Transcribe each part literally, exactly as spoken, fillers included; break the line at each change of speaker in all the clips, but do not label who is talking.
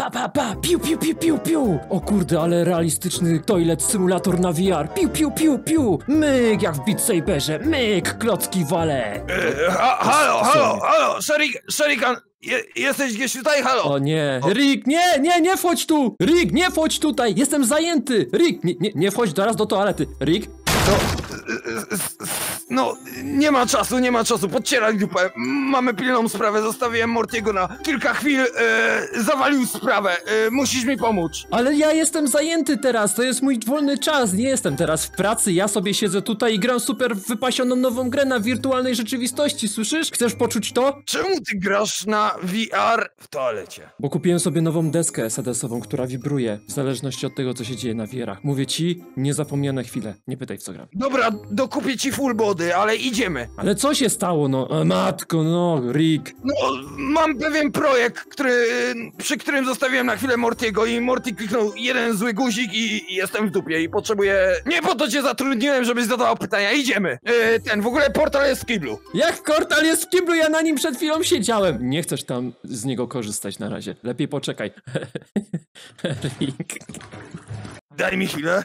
pa, pa, pa, piu, piu, piu, piu, piu. O kurde, ale realistyczny toilet simulator na V R. Piu, piu, piu, piu. Myk, jak w Beat Saberze. Myk, klocki wale.
E, ha, halo, halo, halo, Sherik, Sherikan, je, jesteś gdzieś tutaj, halo?
O nie, Rick, nie, nie, nie wchodź tu. Rick, nie wchodź tutaj, jestem zajęty. Rick, nie, nie, nie wchodź teraz do toalety. Rick?
To, no, nie ma czasu, nie ma czasu, podcieraj dupę. Mamy pilną sprawę, zostawiłem Mortiego na kilka chwil, e, zawalił sprawę, e, musisz mi pomóc.
Ale ja jestem zajęty teraz, to jest mój wolny czas, nie jestem teraz w pracy, ja sobie siedzę tutaj i gram super wypasioną nową grę na wirtualnej rzeczywistości, słyszysz? Chcesz poczuć to?
Czemu ty grasz na V R w toalecie?
Bo kupiłem sobie nową deskę es de esową, która wibruje, w zależności od tego, co się dzieje na V R-ach. Mówię ci, niezapomniane chwile, nie pytaj w co gram.
Dobra, dokupię ci full body, ale idziemy.
Ale co się stało, no? E, matko, no, Rick.
No, mam pewien projekt, który, przy którym zostawiłem na chwilę Mortiego i Morty kliknął jeden zły guzik i, i jestem w dupie i potrzebuję... Nie po to cię zatrudniłem, żebyś zadawał pytania, idziemy. E, ten, w ogóle portal jest w kiblu.
Jak portal jest w kiblu, ja na nim przed chwilą siedziałem. Nie chcesz tam z niego korzystać na razie. Lepiej poczekaj. Rick.
Daj mi chwilę.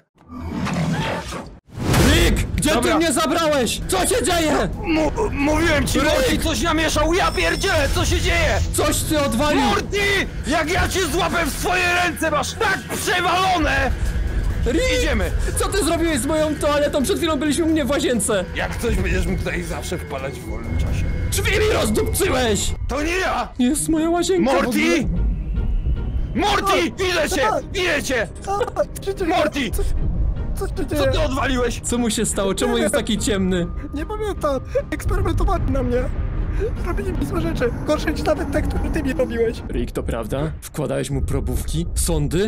Rick! Gdzie
Dobra.
ty mnie zabrałeś? Co się dzieje?
M mówiłem ci, Morty coś namieszał, ja pierdzielę, co się dzieje?
Coś ty odwalił!
Morty! Jak ja cię złapę w swoje ręce, masz tak przewalone!
Rick!
Idziemy!
Co ty zrobiłeś z moją toaletą? Przed chwilą byliśmy u mnie w łazience.
Jak coś będziesz mógł tutaj zawsze wpalać w wolnym czasie.
Drzwi mi rozdupcyłeś!
To nie ja!
Jest moja łazienka.
Morty! Morty! Widzę cię! Widzę cię! Morty!
Co się
Co
dzieje?
ty odwaliłeś?
Co mu się stało? Czemu jest taki ciemny?
Nie pamiętam. Eksperymentowali na mnie. Robili mi złe rzeczy. Gorsze niż nawet te, które ty mi robiłeś.
Rick, to prawda? Wkładałeś mu probówki? Sądy?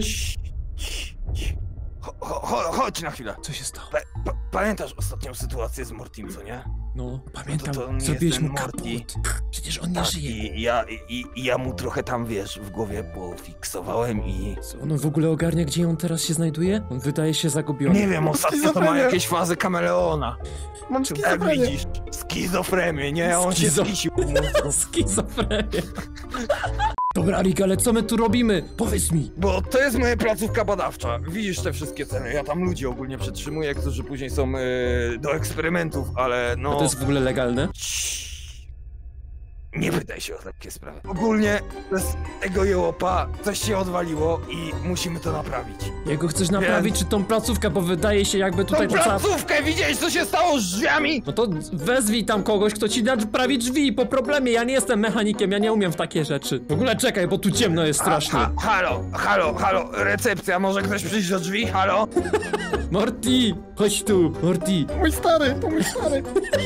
Cho cho chodź na chwilę.
Co się stało?
Pa pa pamiętasz ostatnią sytuację z Mortim, co nie?
No, pamiętam.
To- to nie
Zrobiłeś
jest
mu
ten
kaput.
Morty.
Przecież on nie
Tak,
żyje.
i ja, i, i ja mu trochę tam, wiesz, w głowie pofiksowałem i...
Co, on w ogóle ogarnia, gdzie on teraz się znajduje? On wydaje się zagubiony.
Nie wiem, ostatnio to ma
Schizofrenia.
jakieś fazy kameleona.
Mam
Jak
schizofrenię.
widzisz, skizofrenię, nie? On się
Skizo-
skisił w mózgu.
Schizofrenia. Dobra, Rick, ale co my tu robimy? Powiedz mi.
Bo to jest moja placówka badawcza. Widzisz te wszystkie ceny. Ja tam ludzi ogólnie przetrzymuję, którzy później są yy, do eksperymentów, ale no...
A to jest w ogóle legalne?
Ciii. Nie pytaj się o takie sprawy. Ogólnie bez tego jełopa coś się odwaliło i musimy to naprawić.
Jego chcesz naprawić, czy tą placówkę, bo wydaje się jakby tutaj
Tą
to cała...
placówkę! Widziałeś, co się stało z drzwiami?
No to wezwij tam kogoś, kto ci naprawi drzwi po problemie. Ja nie jestem mechanikiem, ja nie umiem w takie rzeczy. W ogóle czekaj, bo tu ciemno jest strasznie.
Ha, halo, halo, halo, recepcja, może ktoś przyjść do drzwi? Halo?
Morty, chodź tu, Morty.
Mój stary, to mój stary.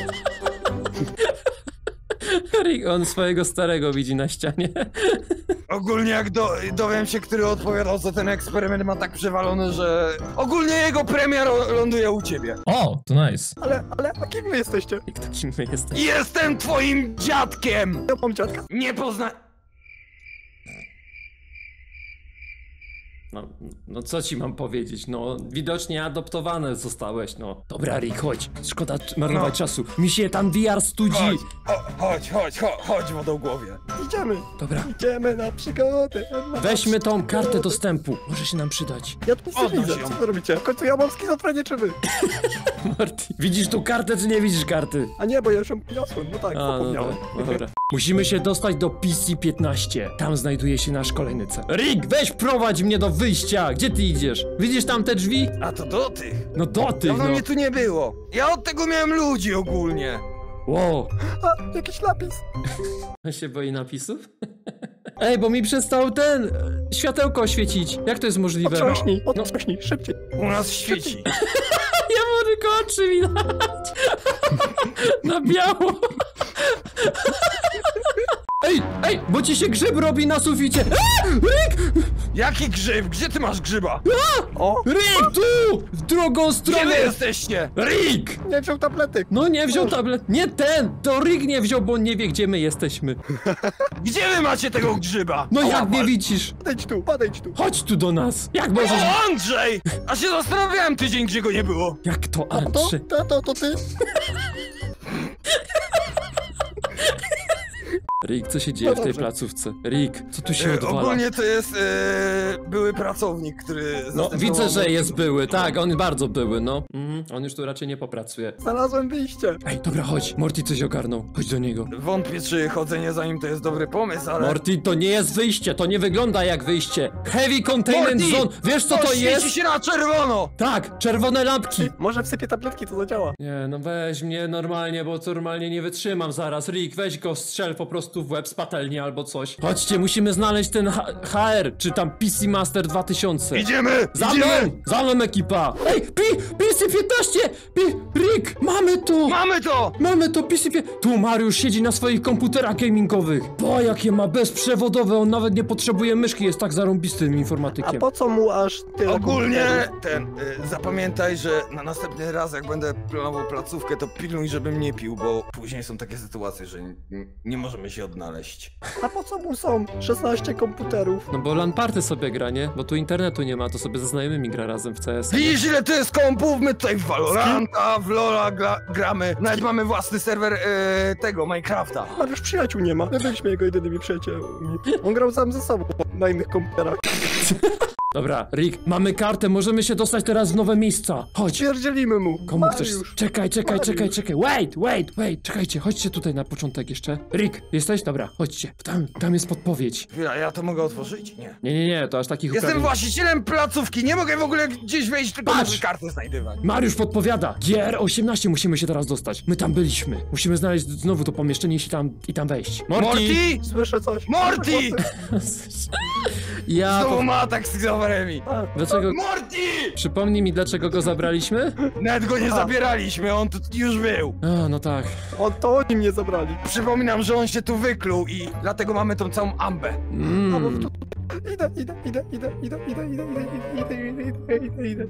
Rick, on swojego starego widzi na ścianie.
Ogólnie jak do, dowiem się, który odpowiadał za ten eksperyment, ma tak przewalony, że... Ogólnie jego premia ro- ląduje u ciebie.
O, to nice.
Ale, ale, a kim wy jesteście?
Jak to kim my jesteśmy?
Jestem twoim dziadkiem!
Ja mam dziadka.
Nie pozna...
No, no co ci mam powiedzieć, no widocznie adoptowane zostałeś, no. Dobra, Rick, chodź, szkoda marnować
No.
czasu. Mi się tam V R studzi.
Chodź, cho- chodź, chodź, chodź, chodź wodogłowie.
Idziemy.
Dobra,
Idziemy na przygodę. Na
weźmy tą kartę dostępu, może się nam przydać.
Ja tu nic nie
Odnoś
widzę.
ją.
Co wy robicie? W końcu ja mam schizofrenię, czy wy?
Morty, widzisz tu kartę, czy nie widzisz karty?
A nie, bo ja już ją podniosłem. No tak,
A, no
zapomniałem.
dobra, dobra. Musimy się dostać do P C piętnaście. Tam znajduje się nasz kolejny cel. Rick, weź prowadź mnie do wyjścia. Gdzie ty idziesz? Widzisz tam te drzwi?
A to do tych.
No do tych,
Dawno
no.
mnie tu nie było. Ja od tego miałem ludzi ogólnie.
Wow.
A, jakiś napis.
On się boi napisów? Ej, bo mi przestał ten e, światełko świecić. Jak to jest możliwe?
Otrząśnij,
No.
otrząśnij, szybciej.
U nas świeci.
Ja mu tylko oczy widać. Na biało. Ej, ej, bo ci się grzyb robi na suficie. A! Rick!
Jaki grzyb? Gdzie ty masz grzyba?
O,
Rick, tu! W drugą
Gdzie
stronę!
wy jesteście?
Rick!
nie wziął tabletek.
No nie wziął tablet. Nie ten! To Rick nie wziął, bo on nie wie, gdzie my jesteśmy.
Gdzie wy macie tego grzyba?
No
O,
jak nie
wal-
widzisz?
Podejdź tu, podejdź tu.
Chodź tu do nas. Jak możesz...
O, Andrzej! A się zastanawiałem tydzień, gdzie go nie było.
Jak to,
To,
Andrzej?
to, to, to ty.
Rick, co się dzieje
No
w tej
dobrze.
placówce? Rick, co tu się
E,
odwala?
ogólnie to jest e, były pracownik, który
No,
zastępował
widzę, że
Mortiego.
jest były, tak, on bardzo były, no. Mhm, on już tu raczej nie popracuje.
Znalazłem wyjście.
Ej, dobra, chodź, Morty coś ogarnął, chodź do niego.
Wątpię, czy chodzenie za nim to jest dobry pomysł, ale...
Morty, to nie jest wyjście, to nie wygląda jak wyjście. Heavy Containment
Morty!
Zone, wiesz co to
świeci
jest?
się na czerwono!
Tak, czerwone lampki.
Może wsypię tabletki, to zadziała.
Nie, no weź mnie normalnie, bo to normalnie nie wytrzymam zaraz. Rick, weź go, strzel po prostu w łeb z patelni albo coś. Chodźcie, musimy znaleźć ten H HR, czy tam P C Master dwa tysiące.
Idziemy!
Za
idziemy!
mną! Za mną ekipa! Ej, P C piętnaście! P Rick, mamy to!
Mamy to!
Mamy to P C piętnaście! Tu Mariusz siedzi na swoich komputerach gamingowych. Bo jakie ma bezprzewodowe, on nawet nie potrzebuje myszki, jest tak zarąbistym
A
informatykiem.
po co mu aż tyle
Ogólnie
komputerów?
ten, y, zapamiętaj, że na następny raz jak będę planował placówkę, to pilnuj, żebym nie pił, bo później są takie sytuacje, że n- nie możemy się odnaleźć.
A po co mu są szesnaście komputerów?
No bo LAN party sobie gra, nie? Bo tu internetu nie ma, to sobie ze znajomymi gra razem w C S.
Widzisz, ile to jest kompów? My tutaj w Valoranta, w Lola gra, gramy. Nawet mamy własny serwer y, tego, Minecrafta.
Mariusz przyjaciół nie ma. My byliśmy jego jedynymi przyjaciółmi. On grał sam ze sobą na innych komputerach.
Dobra, Rick, mamy kartę, możemy się dostać teraz w nowe miejsca. Chodź.
Pierdzielimy mu.
Komu chcesz?
Mariusz.
Czekaj, czekaj,
Mariusz.
czekaj, czekaj. Wait, wait, wait. Czekajcie, chodźcie tutaj na początek jeszcze. Rick, jesteś? Dobra, chodźcie. Tam, tam jest podpowiedź.
Chwila, ja to mogę otworzyć? Nie.
Nie, nie, nie, to aż takich
Jestem
uprawnień-
właścicielem placówki, nie mogę w ogóle gdzieś wejść, tylko
Patrz!
muszę kartę znajdywać.
Mariusz podpowiada. G R osiemnaście musimy się teraz dostać. My tam byliśmy. Musimy znaleźć znowu to pomieszczenie i tam, i tam wejść. Morty!
Morty!
Słyszę coś.
Morty!
Ja...
Znowu
Po...
ma atak z Gawaremi.
A,
Dlaczego...
Morty!
Przypomnij mi, dlaczego go zabraliśmy?
Nawet go nie
A.
zabieraliśmy, on tu już był.
A, no tak.
on to oni mnie zabrali.
Przypominam, że on się tu wykluł i dlatego mamy tą całą ambę.
A, bo
Mm.
tu... Idę, idę, idę, idę, idę, idę, idę, idę, idę, idę, idę, idę, idę, idę.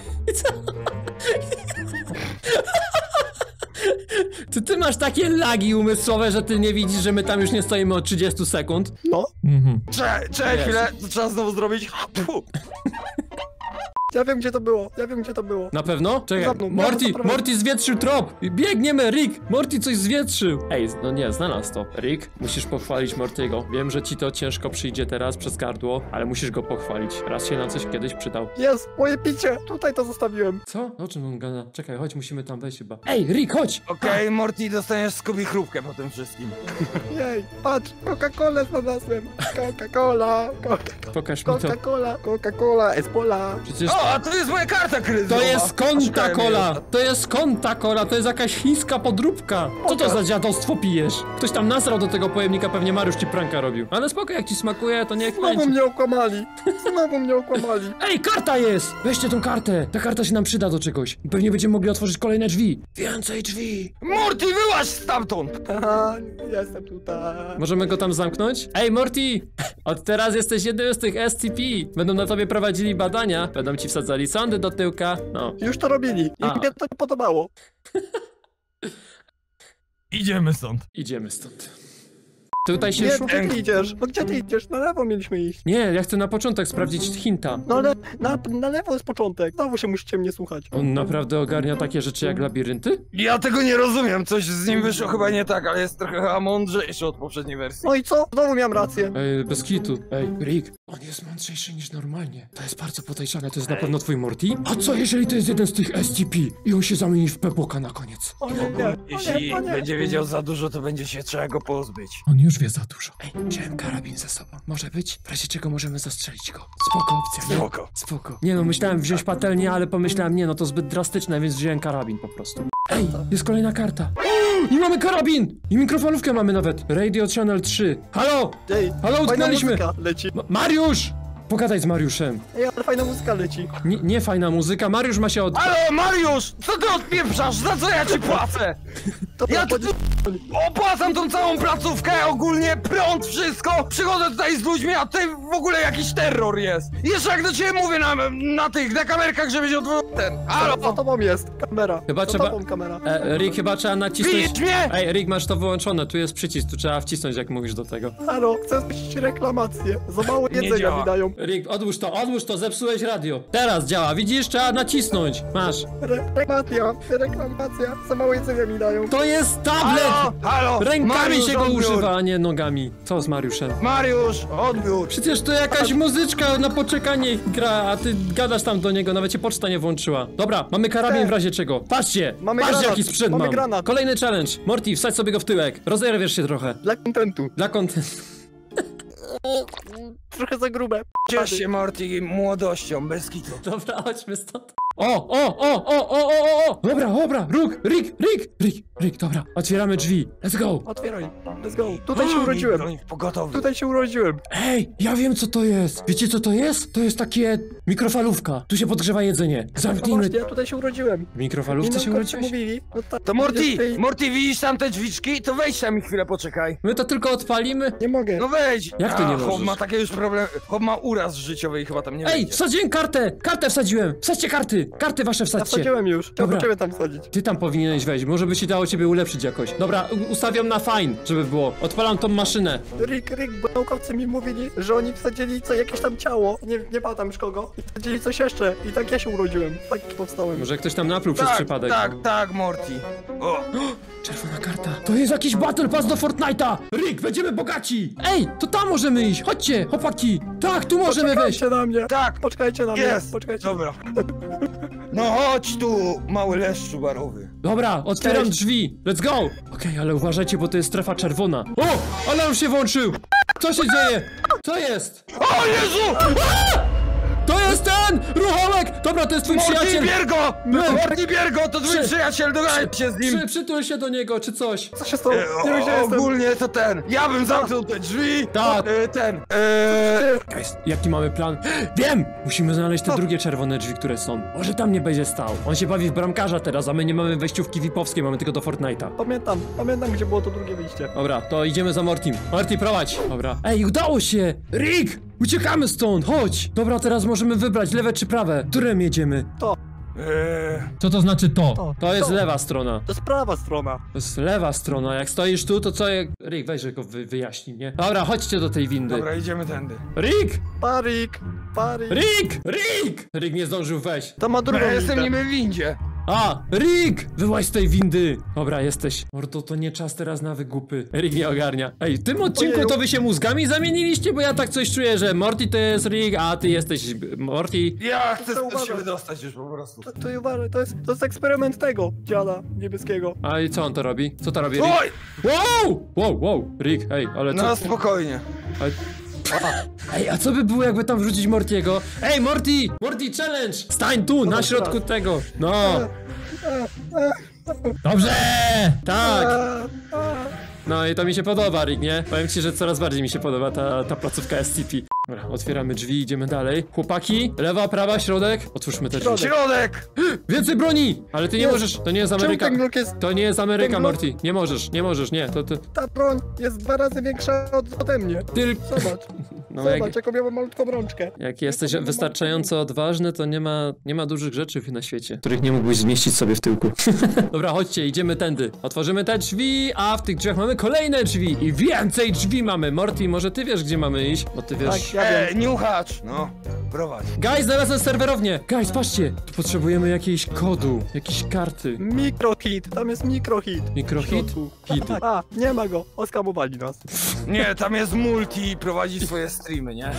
Czy ty masz takie lagi umysłowe, że ty nie widzisz, że my tam już nie stoimy od trzydziestu sekund?
No,
Mhm.
Cze, czekaj
Jest.
chwilę, to trzeba znowu zrobić. Fu.
ja wiem gdzie to było, ja wiem gdzie to było.
Na pewno? Czekaj,
Za mną,
Morty,
za mną, za
Morty zwietrzył trop! Biegniemy, Rick! Morty coś zwietrzył! Ej, no nie, znalazł to. Rick, musisz pochwalić Mortygo. Wiem, że ci to ciężko przyjdzie teraz przez gardło, ale musisz go pochwalić. Raz się na coś kiedyś przydał.
Jest, moje picie, tutaj to zostawiłem.
Co? O czym on gada? Czekaj, chodź, musimy tam wejść chyba. Ej, Rick, chodź!
Okej, Morty, dostaniesz Scooby chrupkę po tym wszystkim.
Jej, patrz, Coca-Colę znalazłem. Coca-Cola, Coca-
Pokaż mi to.
Coca-Cola, Coca-Cola, Espola.
Przecież...
O, a to jest moja karta kredytowa.
To jest konta
Szukałem
cola!
jej.
To jest konta cola, to jest jakaś chińska podróbka! Co to za dziadostwo pijesz? Ktoś tam nasrał do tego pojemnika, pewnie Mariusz ci pranka robił. Ale spoko, jak ci smakuje, to niech
Znowu
będzie.
mnie okłamali. Znowu mnie okłamali.
Ej, karta jest! Weźcie tą kartę! Ta karta się nam przyda do czegoś. Pewnie będziemy mogli otworzyć kolejne drzwi. Więcej drzwi!
Morty, wyłaź stamtąd!
Haha, jestem tutaj.
Możemy go tam zamknąć? Ej, Morty! Od teraz jesteś jednym z tych S C P. Będą na tobie prowadzili badania. Będą ci wsadzali sondy do tyłka. No.
Już to robili i
A.
mnie to nie podobało.
Idziemy stąd.
Idziemy stąd. Tutaj się
Nie,
szło?
gdzie ty idziesz? No gdzie ty idziesz? Na lewo mieliśmy iść.
Nie, ja chcę na początek sprawdzić hinta.
No ale na, na lewo jest początek. Znowu się musicie mnie słuchać.
On naprawdę ogarnia takie rzeczy jak labirynty?
Ja tego nie rozumiem, coś z nim wyszło chyba nie tak, ale jest trochę chyba mądrzejszy od poprzedniej wersji.
No i co? Znowu miałem rację.
Ej, bez kitu. Ej, Rick, on jest mądrzejszy niż normalnie. To jest bardzo podejrzane, to jest na pewno twój Morty? A co jeżeli to jest jeden z tych S C P i on się zamieni w Peboka na koniec?
O nie, nie, o nie,
Jeśli
o nie.
będzie wiedział za dużo, to będzie się trzeba go pozbyć.
On już wie za dużo. Ej, wziąłem karabin ze sobą. Może być? W razie czego możemy zastrzelić go. Spoko opcja, nie?
Spoko.
Spoko. Nie no, myślałem wziąć patelnię, ale pomyślałem, nie no, to zbyt drastyczne, więc wziąłem karabin po prostu. Ej, jest kolejna karta. I mamy karabin! I mikrofalówkę mamy nawet. Radio Channel trzy. Halo!
Ej,
Halo,
fajna
utknęliśmy!
muzyka leci.
Ma Mariusz! Pogadaj z Mariuszem.
Ej, ale fajna muzyka leci.
Nie, nie fajna muzyka, Mariusz ma się od...
Halo, Mariusz! Co ty odpieprzasz? Za co ja ci płacę?
To
Ja
to
tu opłacam tą całą placówkę, ogólnie prąd, wszystko. Przychodzę tutaj z ludźmi, a ty w ogóle jakiś terror jest. Jeszcze jak do ciebie mówię na, na tych, na kamerkach, żebyś odwrócił ten.
Za
Halo!
tobą jest kamera.
Chyba
Za
trzeba-
tobą kamera.
E, Rick, chyba trzeba nacisnąć...
Widzisz mnie?
Ej, Rick, masz to wyłączone, tu jest przycisk, tu trzeba wcisnąć, jak mówisz do tego.
Halo, chcę zgłosić reklamację. Za mało
Nie
jedzenia
działa.
mi dają.
Rick, odłóż to, odłóż to, zepsułeś radio. Teraz działa, widzisz? Trzeba nacisnąć. Masz.
Re reklamacja, reklamacja. Za mało jedzenia mi dają.
To jest tablet!
Halo, halo!
Rękami
Mariusz,
się go
odbiór.
używa, a nie nogami. Co z Mariuszem?
Mariusz, odbiór!
Przecież to jakaś muzyczka na poczekanie gra, a ty gadasz tam do niego, nawet cię poczta nie włączyła. Dobra, mamy karabin w razie czego. Patrzcie!
Mamy
Patrzcie
granat,
jaki sprzęt
mamy
mam.
granat.
Kolejny challenge. Morty, wsadź sobie go w tyłek. Rozerwiesz się trochę.
Dla kontentu.
Dla kontentu.
Trochę za grube.
Ciesz się, Morty, młodością, bez kitu.
Dobra, chodźmy stąd. O, o, o, o, o, o, o! Dobra, dobra, Róg, Rick, Rick, Rick, Rick, dobra. Otwieramy drzwi. Let's go.
Otwieraj. Let's go. Tutaj się urodziłem.
Broń w pogotowiu.
Tutaj się urodziłem.
Ej, ja wiem co to jest. Wiecie co to jest? To jest takie mikrofalówka. Tu się podgrzewa jedzenie.
No
Zamknijmy.
właśnie, ja tutaj się urodziłem.
W mikrofalówce się
naukowcy
urodziłeś?
mówili. No tak,
To Morty,
jest tej-
Morty, widzisz tam te drzwiczki? To wejdź tam i chwilę poczekaj.
My to tylko odpalimy.
Nie mogę.
No wejdź!
Jak ty nie
A, Chłop
możesz?
ma takie już problemy. Chłop ma uraz życiowy i chyba tam nie
Ej,
wejdzie.
wsadziłem kartę! Kartę wsadziłem! Wsadźcie karty! Karty wasze
Ja
wsadźcie!
wsadziłem już.
Dobra.
Dobra. Ciebie tam wsadzić.
Ty tam powinieneś wejść, może by się dało ciebie ulepszyć jakoś. Dobra, u- ustawiam na fine, żeby było. Odpalam tą maszynę.
Rick, Rick, bo naukowcy mi mówili, że oni wsadzili co jakieś tam ciało. Nie, nie pamiętam już kogo. I wsadzili coś jeszcze. I tak ja się urodziłem. Tak powstałem.
Może ktoś tam napluł przez
Tak,
przypadek.
tak, tak, Morty. O,
Czerwona karta. To jest jakiś Battle Pass do Fortnite'a! Rick, będziemy bogaci! Ej, to tam możemy iść! Chodźcie, chłopaki! Tak, tu możemy wejść!
Poczekajcie na mnie.
tak,
Poczekajcie na mnie.
jest!
Poczekajcie.
Dobra. No chodź tu, mały leszczu barowy.
Dobra, otwieram
Cześć.
drzwi. Let's go! Okej, ale uważajcie, bo to jest strefa czerwona. O! Alarm się włączył! Co się dzieje? Co jest?
O Jezu!
To jest ten! Ruchołek! Dobra, to jest twój
Morty,
przyjaciel!
bier go!
My-
Morty, bier go! To twój
Przy-
przyjaciel, dogadaj się z nim!
Przy, przytul się do niego, czy coś.
Co się stało?
E,
Nie wiem, gdzie
o,
jestem.
ogólnie to ten. Ja bym zamknął te drzwi.
Tak.
E, ten. E,
Guys, jaki mamy plan? Wiem! Musimy znaleźć te drugie czerwone drzwi, które są. Może tam nie będzie stał. On się bawi w bramkarza teraz, a my nie mamy wejściówki V I P-owskiej, mamy tylko do Fortnite'a.
Pamiętam, pamiętam gdzie było to drugie wyjście.
Dobra, to idziemy za Mortim. Morty, prowadź! Dobra. Ej, udało się! Rick! Uciekamy stąd, chodź! Dobra, teraz możemy wybrać lewe czy prawe. Którym jedziemy?
e,
Co to znaczy to?
To.
To jest
To.
lewa strona.
To jest prawa strona.
To jest lewa strona. Jak stoisz tu, to co jak... Rick, weź, że go wy wyjaśni, nie? Dobra, chodźcie do tej windy.
dobra, idziemy tędy.
Rick!
Parik, Parik.
Rick! Rick! Rick nie zdążył wejść.
To ma drugą
Ja jestem
linię.
niby w windzie.
A! Rick! Wyłaź z tej windy! Dobra, jesteś. Mordo, to nie czas teraz na wygupy. Rick nie ogarnia. Ej, w tym odcinku
Ojeju.
to wy się mózgami zamieniliście, bo ja tak coś czuję, że Morty to jest Rick, a ty jesteś Morty.
Ja chcę
To
stąd się
uważaj.
wydostać już po prostu.
To, to, uważaj, to jest, to jest eksperyment tego dziada niebieskiego.
A i co on to robi? Co to robi Rick?
Oj!
Wow! Wow, wow! Rick, ej, ale co?
No spokojnie.
Ale... Ej, a co by było, jakby tam wrzucić Mortiego? Ej, Morty! Morty challenge! Stań tu, na
Dobra,
środku
teraz.
tego! No! Dobrze! Tak!
A, a.
No i to mi się podoba, Rick, nie? Powiem ci, że coraz bardziej mi się podoba ta, ta placówka S C P. Dobra, otwieramy drzwi, idziemy dalej. Chłopaki, lewa, prawa, środek. Otwórzmy te drzwi.
Środek.
Środek!
Więcej broni! Ale ty nie
Jest.
możesz, to nie jest
Czemu
Ameryka.
ten glok jest...
To nie jest Ameryka,
ten glok-
Morty. Nie możesz, nie możesz, nie, to ty...
Ta broń jest dwa razy większa od, ode mnie.
Tylko...
Zobacz,
No
zobacz,
jak,
jaką miałem malutką rączkę.
jak jesteś wystarczająco odważny, to nie ma, nie ma dużych rzeczy na świecie, których nie mógłbyś zmieścić sobie w tyłku. Dobra, chodźcie, idziemy tędy. Otworzymy te drzwi, a w tych drzwiach mamy kolejne drzwi i więcej drzwi mamy. Morty, może ty wiesz, gdzie mamy iść? Bo ty wiesz...
Tak, ja
E,
wiem.
niuchacz! No, prowadź.
Guys, znalazłem serwerownię! Guys, patrzcie! Tu potrzebujemy jakiejś kodu, jakiejś karty.
Mikrohit, tam jest mikrohit.
Mikrohit?
środku.
Hit.
A, nie ma go, oskamowali nas.
Nie, tam jest multi i prowadzi swoje streamy, nie?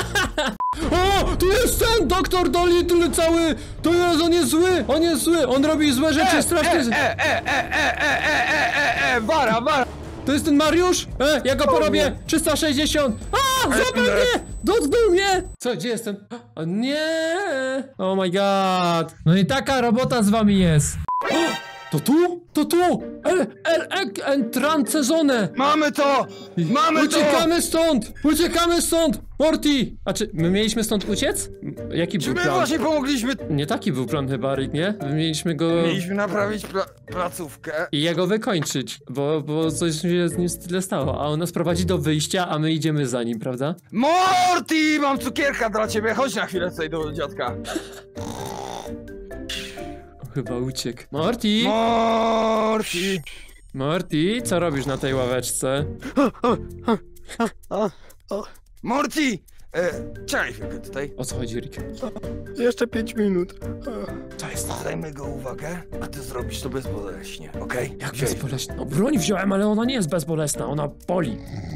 O! Tu jest ten doktor Dolittle cały! To jest, on jest zły! On jest zły! On robi złe rzeczy, strasznie...
E, e, e, e, e, e, e, e, e, wara, wara!
To jest ten Mariusz? E, ja go
O
porobię!
nie.
trzysta sześćdziesiąt! A! Złapał
nie.
mnie! Dotknął mnie! Co, gdzie jestem? O nie! Oh my god! No i taka robota z wami jest! O! To tu? To tu! El, el, ek, entrancezone!
Mamy to! Mamy to!
Uciekamy stąd! Uciekamy stąd! Morty! A czy my mieliśmy stąd uciec? M- Jaki
Czy
był
my
plan?
właśnie pomogliśmy?
Nie taki był plan chyba, Rick, nie? My mieliśmy go...
Mieliśmy naprawić pla placówkę.
I jego wykończyć, bo, bo coś się z nim tyle stało. A on nas prowadzi do wyjścia, a my idziemy za nim, prawda?
Morty! Mam cukierka dla ciebie, chodź na chwilę tutaj do dziadka.
O, chyba uciekł. Morty!
Morty!
Morty, co robisz na tej ławeczce?
A, o,
Morty! E, czekaj chwilkę tutaj.
O co chodzi, Rick?
Jeszcze pięć minut.
To jest...
Dajmy go uwagę, a ty zrobisz to bezboleśnie, okej?
Jak
Wziąłeś-
bezbolesna? No broń wziąłem, ale ona nie jest bezbolesna, ona boli.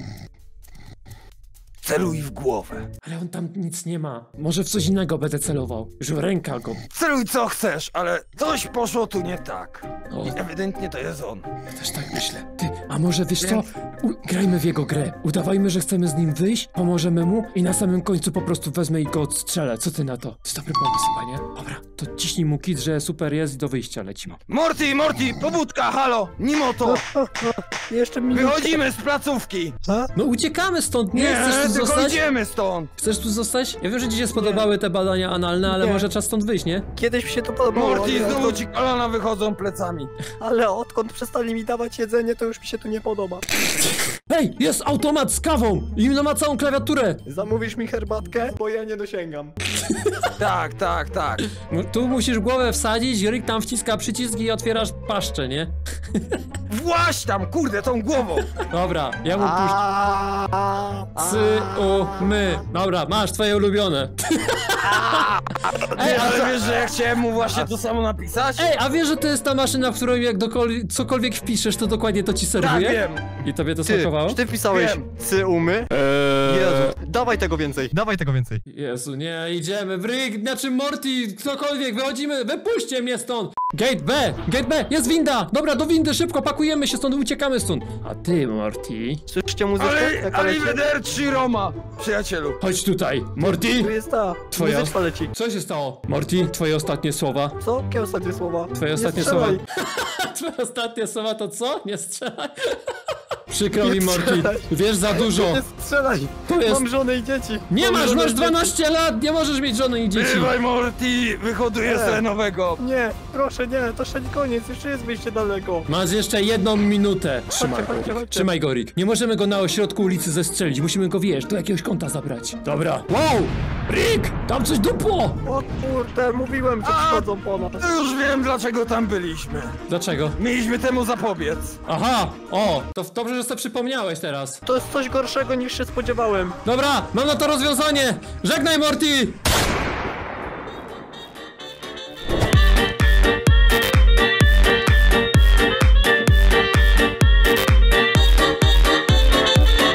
Celuj w głowę.
Ale on tam nic nie ma. Może w coś innego będę celował. Już ręka go.
Celuj co chcesz, ale coś poszło tu nie tak.
O,
I ewidentnie to jest on.
też tak myślę. Ty, a może wiesz co? U grajmy w jego grę. Udawajmy, że chcemy z nim wyjść, pomożemy mu i na samym końcu po prostu wezmę i go odstrzelę. Co ty na to? To jest dobry pomysł, chyba, nie? Dobra, to ciśnij mu kit, że super jest i do wyjścia lecimy.
Morty, Morty, pobudka, halo! Mimo to,
Jeszcze minut.
wychodzimy z placówki!
No uciekamy stąd, nie?
Nie,
Chcesz tu
tylko
zostać?
idziemy stąd!
Chcesz tu zostać? Ja wiem, że ci się spodobały te badania analne, ale
Nie.
może czas stąd wyjść, nie?
Kiedyś mi się to podobało,
Morty,
ale,
znowu ci kolana wychodzą plecami.
ale odkąd przestali mi dawać jedzenie, to już mi się tu nie podoba.
Hej, jest automat z kawą! I ma całą klawiaturę!
Zamówisz mi herbatkę? Bo ja nie dosięgam.
Tak, tak, tak.
No, tu musisz głowę wsadzić, Rick tam wciska przycisk i otwierasz paszczę, nie?
Właź tam, kurde, tą głową!
Dobra, ja mu puszczę. Cy, u, my. Dobra, masz twoje ulubione. Ej, a,
Ale wiesz, że ja chciałem mu właśnie to samo napisać?
ej, a wiesz, że to jest ta maszyna, w którą jak dokol- cokolwiek wpiszesz, to dokładnie to ci
Tak,
serwuje?
wiem.
I tobie to
Ty,
smakowało?
czy ty wpisałeś
Wiem.
cy umy?
Eee...
Jezu, dawaj tego więcej, dawaj tego więcej.
Jezu, nie, idziemy, Brick, znaczy Morty, ktokolwiek, wychodzimy, wypuśćcie mnie stąd! Gate B, gate B, jest winda! Dobra, do windy, szybko, pakujemy się stąd, uciekamy stąd. A ty, Morty,
Słyszycie muzyczkę?
Ale,
jaka
ale
leci?
Arrivederci Roma, przyjacielu.
chodź tutaj. Morty,
Tu jest ta,
Twoja?
muzyczka leci.
co się stało? Morty, twoje ostatnie słowa.
Co? Jakie ostatnie słowa?
Twoje
Nie
ostatnie
strzelaj.
słowa. Twoje ostatnie słowa to co? Nie strzelaj. Przykro
Nie
mi, Morty,
strzelaj.
wiesz za dużo.
Nie strzelaj!
To jest...
Mam żonę i dzieci!
Nie
Mam
masz,
żonę
masz
i
dwanaście lat, nie możesz mieć żony i dzieci.
Bywaj, Morty, wyhoduję
Nie.
sobie nowego.
dzieci. Nie, proszę nie, to jeszcze nie koniec, jeszcze jest wyjście daleko.
Masz jeszcze jedną minutę. Trzymaj
Chodźcie, chodźcie,
go.
chodźcie.
Trzymaj go, Rick. Nie możemy go na ośrodku ulicy zestrzelić. Musimy go, wiesz, do jakiegoś kąta zabrać. Dobra. Wow! Rick! Tam coś dupło!
O kurde, mówiłem, że
A!
przychodzą po nas.
To już wiem, dlaczego tam byliśmy.
Dlaczego?
Mieliśmy temu zapobiec.
Aha! O! To w- dobrze, że sobie przypomniałeś teraz.
To jest coś gorszego niż się spodziewałem.
Dobra, mam na to rozwiązanie! Żegnaj, Morty!